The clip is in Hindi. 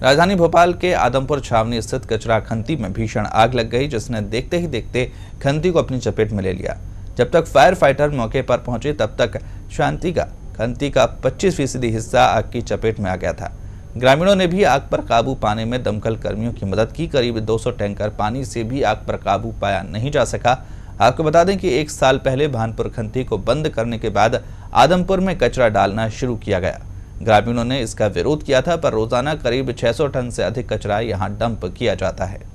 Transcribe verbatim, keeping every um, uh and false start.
राजधानी भोपाल के आदमपुर छावनी स्थित कचरा खंती में भीषण आग लग गई, जिसने देखते ही देखते खंती को अपनी चपेट में ले लिया। जब तक फायर फाइटर मौके पर पहुंचे तब तक शांति का खंती का पच्चीस फीसदी हिस्सा आग की चपेट में आ गया था। ग्रामीणों ने भी आग पर काबू पाने में दमकल कर्मियों की मदद की। करीब दो सौ टैंकर पानी से भी आग पर काबू पाया नहीं जा सका। आपको बता दें कि एक साल पहले भानपुर खंती को बंद करने के बाद आदमपुर में कचरा डालना शुरू किया गया। ग्रामीणों ने इसका विरोध किया था, पर रोजाना करीब छह सौ टन से अधिक कचरा यहां डंप किया जाता है।